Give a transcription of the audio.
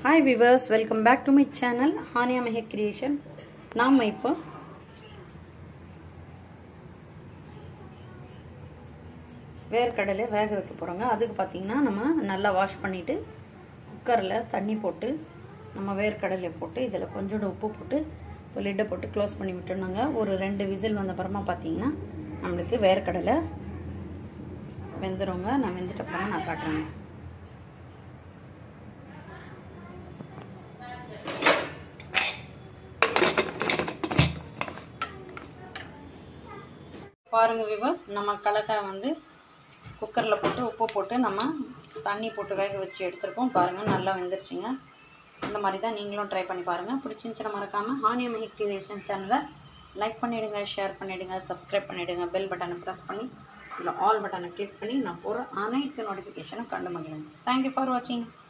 Hi viewers, welcome back to my channel Hania Mehe Creation. நாம இப்போ வேர்க்கடலை வேக வைக்க போறோங்க. அதுக்கு பாத்தீங்கன்னா நம்ம நல்லா வாஷ் பண்ணிட்டு குக்கர்ல தண்ணி போட்டு நம்ம வேர்க்கடலை போட்டு இதல கொஞ்சம் உப்பு போட்டு லிட் போட்டு க்ளோஸ் பண்ணி விட்டுறணுங்க. ஒரு 2 விசில் வந்த அப்புறமா பாத்தீங்கன்னா நமக்கு வேர்க்கடலை வெந்துருங்க. நான் வெந்துட்ட அப்புறமா நான் காட்டுறேன். பாருங்க வியூவர்ஸ், நம்ம கடலைக்காய் வந்து குக்கர்ல போட்டு உப்பு போட்டு நம்ம தண்ணி போட்டு வேக வச்சு எடுத்துருக்கோம். பாருங்க நல்லா வெந்துருச்சுங்க. இந்த மாதிரி தான் நீங்களும் ட்ரை பண்ணி பாருங்க. பிடிச்சிருந்துச்சுன்னா மறக்காம ஹானியா மெஹி கிரியேஷன் சேனலை லைக் பண்ணிடுங்க, ஷேர் பண்ணிடுங்க, சப்ஸ்கிரைப் பண்ணிடுங்க, பெல் பட்டனை ப்ரெஸ் பண்ணி இல்லை ஆல் பட்டனை கிளிக் பண்ணி நான் போகிற அனைத்து நோட்டிஃபிகேஷனும் கண்டு மகிழுங்க. தேங்க்யூ ஃபார் வாட்சிங்.